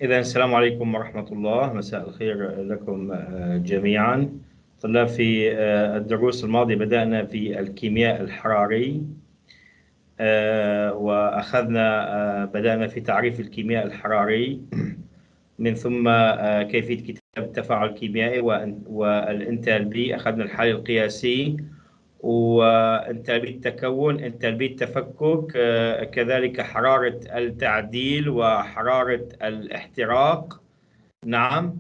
إذا السلام عليكم ورحمة الله، مساء الخير لكم جميعا. طلاب، في الدروس الماضية بدأنا في الكيمياء الحراري، بدأنا في تعريف الكيمياء الحراري، من ثم كيفية كتابة التفاعل الكيميائي والانتالبي. أخذنا الحالة القياسي وانتالبية التكون، انتالبية التفكك، كذلك حرارة التعديل وحرارة الاحتراق. نعم.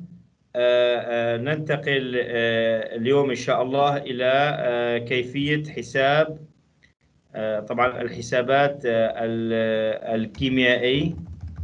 ننتقل اليوم إن شاء الله إلى كيفية حساب طبعا الحسابات الكيميائي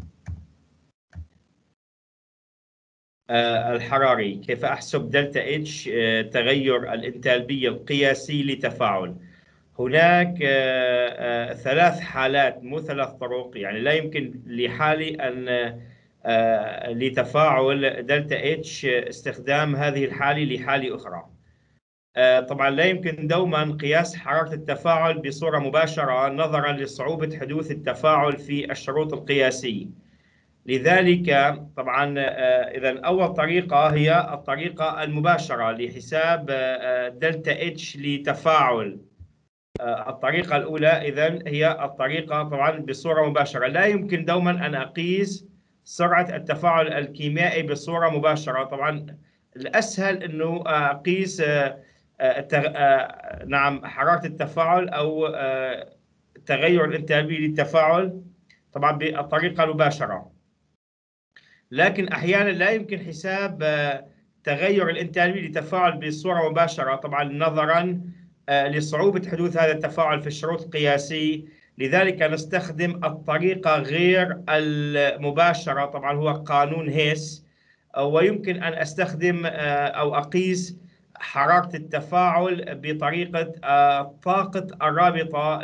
الحراري. كيف أحسب دلتا اتش تغير الانتالبية القياسي لتفاعل. هناك ثلاث حالات، مو ثلاث طرق، يعني لا يمكن لحالي أن لتفاعل دلتا اتش استخدام هذه الحالة لحالة أخرى. طبعا لا يمكن دوما قياس حرارة التفاعل بصورة مباشرة نظرا لصعوبة حدوث التفاعل في الشروط القياسية. لذلك طبعا إذا أول طريقة هي الطريقة المباشرة لحساب دلتا اتش لتفاعل. الطريقة الأولى إذن هي الطريقة طبعا بصورة مباشرة. لا يمكن دوما أن أقيس سرعة التفاعل الكيميائي بصورة مباشرة. طبعا الأسهل أنه أقيس نعم حرارة التفاعل أو تغير الانتالبي للتفاعل طبعا بالطريقة المباشرة، لكن أحيانا لا يمكن حساب تغير الانتالبي للتفاعل بصورة مباشرة، طبعا نظرا لصعوبة حدوث هذا التفاعل في الشروط القياسي. لذلك نستخدم الطريقة غير المباشرة، طبعا هو قانون هيس. ويمكن أن أستخدم أو أقيس حرارة التفاعل بطريقة طاقة الرابطة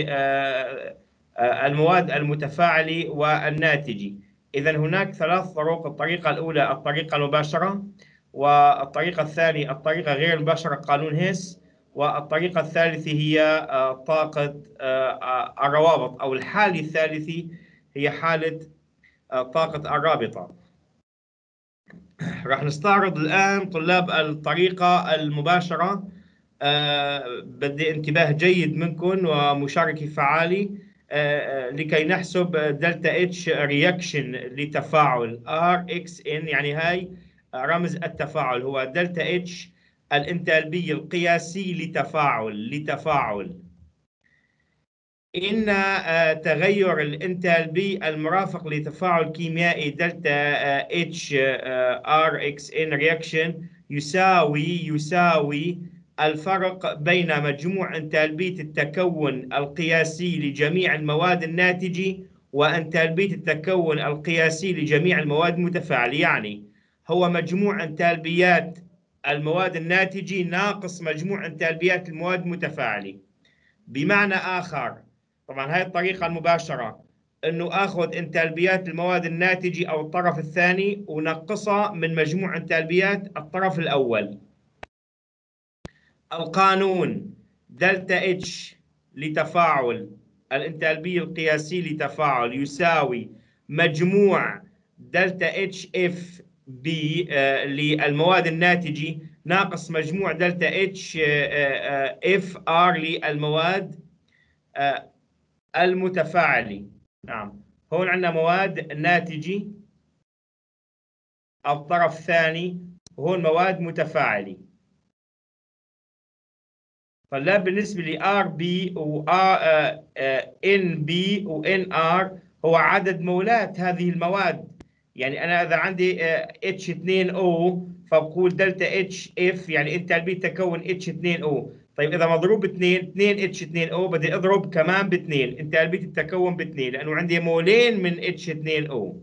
للمواد المتفاعلة والناتجة. إذا هناك ثلاث طرق. الطريقة الأولى الطريقة المباشرة، والطريقة الثانية الطريقة غير المباشرة قانون هيس، والطريقة الثالثة هي طاقة الروابط، أو الحالة الثالثة هي حالة طاقة الرابطة. راح نستعرض الآن طلاب الطريقة المباشرة. بدي انتباه جيد منكم ومشاركة فعالة لكي نحسب دلتا اتش رياكشن لتفاعل RXN، يعني هاي رمز التفاعل هو دلتا اتش الانتالبية القياسي لتفاعل. إن تغير الانتالبي المرافق لتفاعل كيميائي دلتا اتش RXN رياكشن يساوي الفرق بين مجموع انتالبية التكون القياسي لجميع المواد الناتجة وانتالبية التكون القياسي لجميع المواد المتفاعلة. يعني هو مجموع انتالبيات المواد الناتجة ناقص مجموع انتالبيات المواد المتفاعلة. بمعنى آخر، طبعا هاي الطريقة المباشرة، انه اخذ انتالبيات المواد الناتجة او الطرف الثاني ونقصها من مجموع انتالبيات الطرف الاول. القانون دلتا اتش لتفاعل الانتالبية القياسي لتفاعل يساوي مجموع دلتا اتش اف بي للمواد الناتجة ناقص مجموع دلتا اتش اف ار للمواد المتفاعلة. نعم، هون عندنا مواد ناتجة الطرف الثاني، وهون مواد متفاعلة. فلا بالنسبة ل RB و NB و NR هو عدد مولات هذه المواد. يعني أنا إذا عندي H2O فبقول دلتا HF، يعني انتالبية تكون H2O. طيب إذا مضروب 2 H2O بدي أضرب كمان ب2 انتالبية التكون ب2، لأنه عندي مولين من H2O.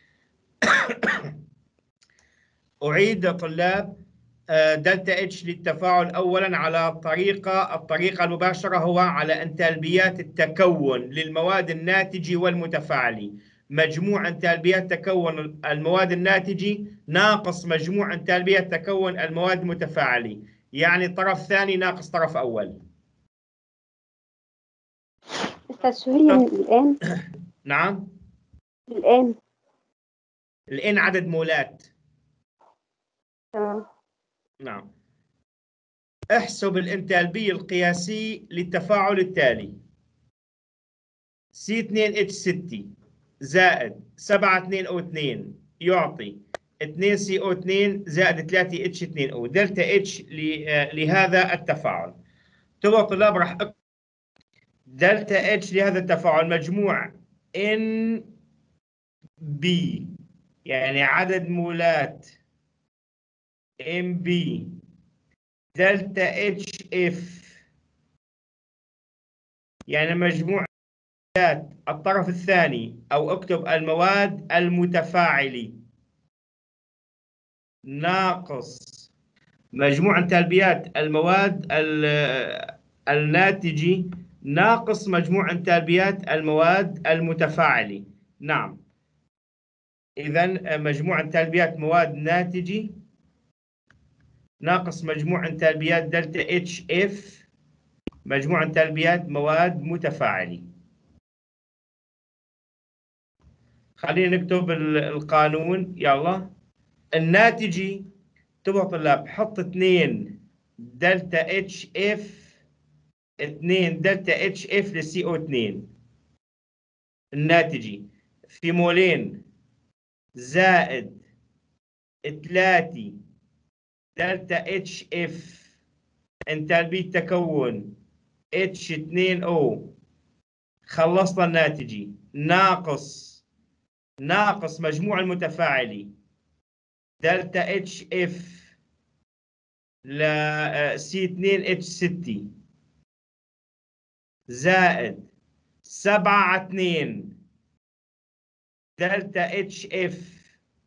أعيد يا طلاب، دلتا اتش للتفاعل اولا على الطريقه المباشره هو على انتالبيات التكون للمواد الناتجه والمتفاعله. مجموع انتالبيات تكون المواد الناتجه ناقص مجموع انتالبيات تكون المواد المتفاعله، يعني طرف ثاني ناقص طرف اول. أستاذ شو هي الآن؟ نعم، الآن الN عدد مولات. تمام. نعم. احسب الانتالبي القياسي للتفاعل التالي: C2H6 زائد 7 2O2 يعطي 2CO2 زائد 3H2O دلتا H لهذا التفاعل. تبقى طلاب راح دلتا H لهذا التفاعل مجموع NB يعني عدد مولات MB دلتا HF يعني مجموع الطرف الثاني، أو اكتب المواد المتفاعلة ناقص مجموع انتالبيات المواد الناتجة ناقص مجموع انتالبيات المواد المتفاعلة. نعم، إذا مجموع انتالبيات مواد ناتجة ناقص مجموع انتالبيات دلتا اتش اف مجموع انتالبيات مواد متفاعلة. خلينا نكتب القانون يلا. الناتجي تبغى طلاب حط 2 دلتا اتش اف 2 دلتا اتش اف للسي او 2 الناتجي في مولين زائد 3 دلتا اتش اف انتالبي التكون اتش 2 او خلصنا الناتجي ناقص مجموع المتفاعلي دلتا اتش اف ل سي 2 اتش 6 زائد 7 2 دلتا اتش اف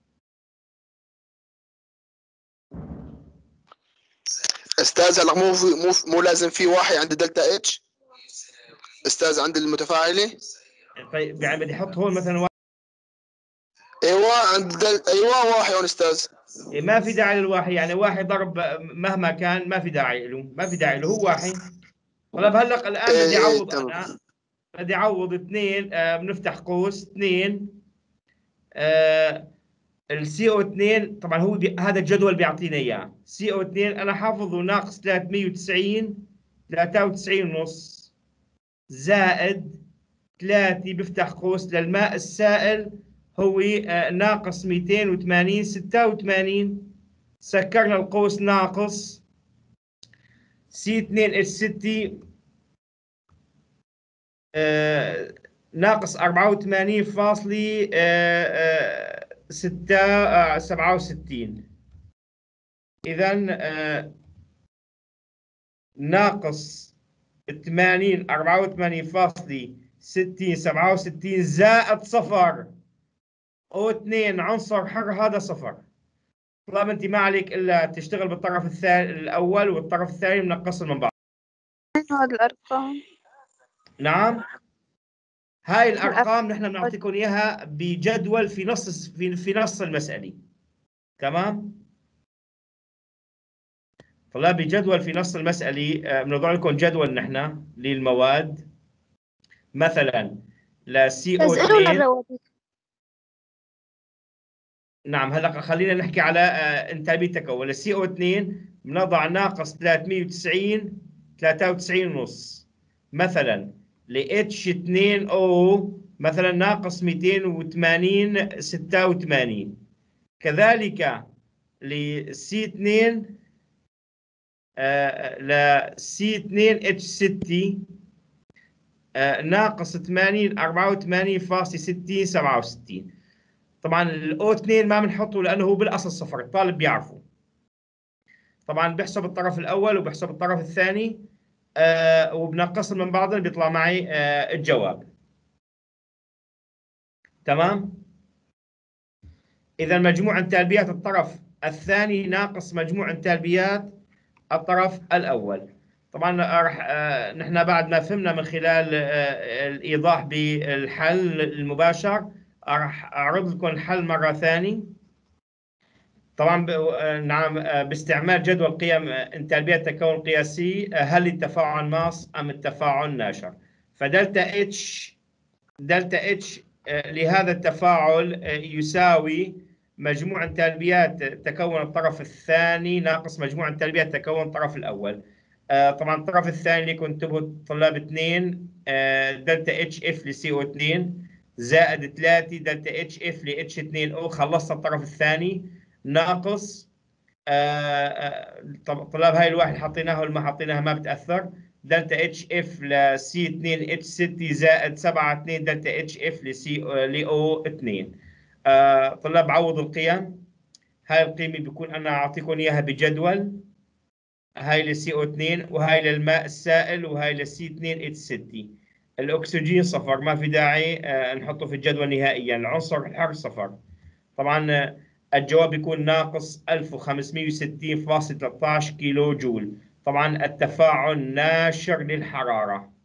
استاذ هلا مو لازم في واحد عند دلتا اتش استاذ عند المتفاعله. طيب يعني بدي احط هون مثلا ايوه عند ايوه واحد هون استاذ. ما في داعي للواحد، يعني واحد ضرب مهما كان ما في داعي له، هو واحد. طيب هلا الان بدي اعوض انا بدي اعوض 2 بنفتح قوس 2 السي او 2 طبعا هو هذا الجدول بيعطينا اياه سي او 2 انا حافظه ناقص 390 93 ونص زائد 3 بفتح قوس للماء السائل هو ناقص 280 86. سكرنا القوس ناقص سي 2 اتش 6 ناقص 84.67. إذا ناقص 80 84.67 زائد صفر او 2 عنصر حر هذا صفر. طالما انت ما عليك الا تشتغل بالطرف الثاني الاول والطرف الثاني منقصهم من بعض. هذه الأرقام. نعم، هاي الارقام نحن بنعطيكم اياها بجدول في نص المساله. تمام طلاب، بجدول في نص المساله بنضع لكم جدول نحن للمواد مثلا لسي او 2. نعم هلا خلينا نحكي على انتاجيه التكون. للسي او 2 بنضع ناقص 390 93 ونص. مثلا ل اتش 2 او مثلا ناقص 280 86. كذلك لسي 2 لسي 2 اتش 6 ناقص 80 84.60 67. طبعا الاو 2 ما بنحطه لانه هو بالاصل صفر، الطالب بيعرفه. طبعا بحسب الطرف الاول وبحسب الطرف الثاني وبنقصهم من بعضهم بيطلع معي الجواب. تمام. اذا مجموع انتالبيات الطرف الثاني ناقص مجموع انتالبيات الطرف الاول. طبعا راح نحن بعد ما فهمنا من خلال الايضاح بالحل المباشر راح اعرض لكم الحل مره ثانيه. طبعا نعم باستعمال جدول قيم انتالبية التكون القياسي، هل التفاعل ماس ام التفاعل ناشر؟ فدلتا اتش لهذا التفاعل يساوي مجموع انتالبيات تكون الطرف الثاني ناقص مجموع انتالبيات تكون الطرف الأول. طبعا الطرف الثاني اللي كنت تبغوا طلاب 2 دلتا اتش اف لسي او 2 زائد 3 دلتا اتش اف لاتش 2 او. خلصت الطرف الثاني ناقص طلاب هاي الواحد حطيناها ولا ما حطيناها ما بتأثر، دلتا اتش اف لسي 2 اتش 6 زائد 7 2 دلتا اتش اف لسي لاو 2. طلاب عوض القيم. هاي القيمة بيكون أنا أعطيكم إياها بجدول، هاي للسي او 2 وهاي للماء السائل وهاي للسي 2 اتش 6. الأكسجين صفر، ما في داعي نحطه في الجدول نهائيا. العنصر الحر صفر. طبعا الجواب بيكون ناقص 1560.13 كيلو جول. طبعا التفاعل ناشر للحرارة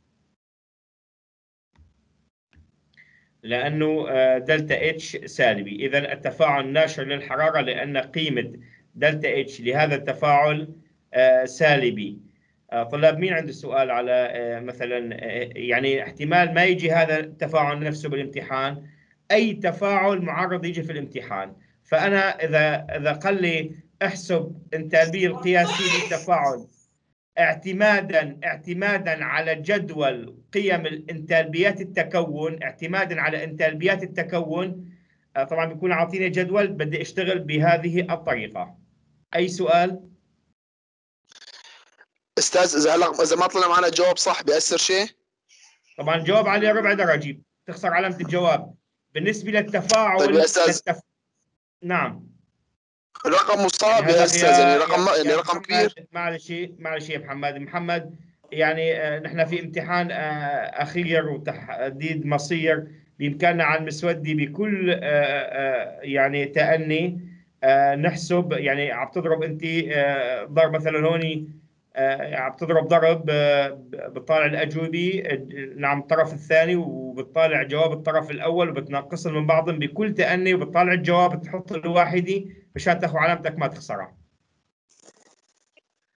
لأنه دلتا اتش سالبي، إذا التفاعل ناشر للحرارة لأن قيمة دلتا اتش لهذا التفاعل سالبي. طلاب مين عنده سؤال على مثلا يعني احتمال ما يجي هذا التفاعل نفسه بالامتحان؟ أي تفاعل معرض يجي في الامتحان. فأنا إذا قال لي احسب انتالبية القياسي للتفاعل اعتمادا على جدول قيم الانتالبيات التكون، اعتمادا على انتالبيات التكون، طبعا بيكون عاطيني جدول بدي اشتغل بهذه الطريقة. أي سؤال؟ استاذ اذا ما طلع معنا جواب صح بيأثر شيء؟ طبعا الجواب عليه ربع درجة، تخسر علامة الجواب. بالنسبة للتفاعل طيب يا استاذ نعم الرقم مصاب يعني يا هذا استاذ، يعني رقم كبير. معلش يا محمد يعني نحن في امتحان أخير وتحديد مصير. بإمكاننا على المسودي بكل يعني تأني نحسب. يعني عم تضرب أنت ضرب مثلا هون عم تضرب ضرب بتطالع الأجوبة نعم الطرف الثاني وبتطالع جواب الطرف الأول وبتنقصهم من بعضهم بكل تأني وبتطالع الجواب بتحط الواحدة مشان تاخذ علامتك ما تخسرها.